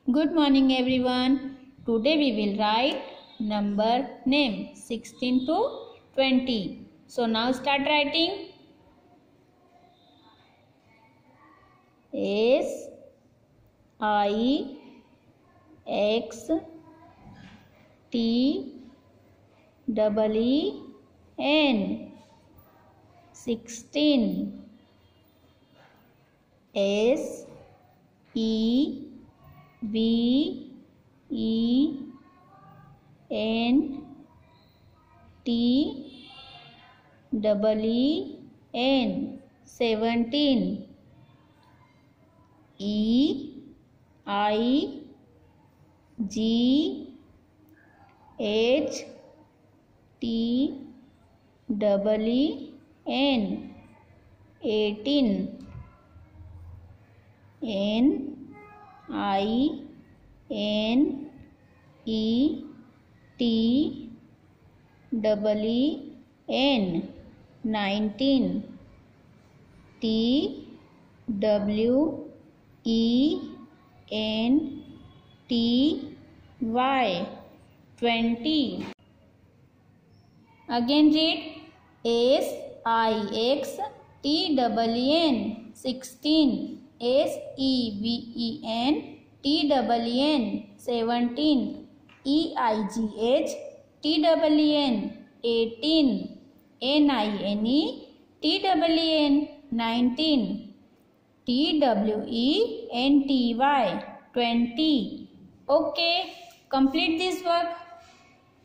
Good morning everyone. Today we will write number name 16 to 20. So now start writing. S I X T E N 16. S E V E N T E N 17. E I G H T E N 18. N I N E T E N 19. T W E N T Y 20. Again read. S I X T E N 16. S E V E N T E N 17. E I G H T E N 18. N I N E T E N 19. T W E N T Y 20. Okay, complete this work.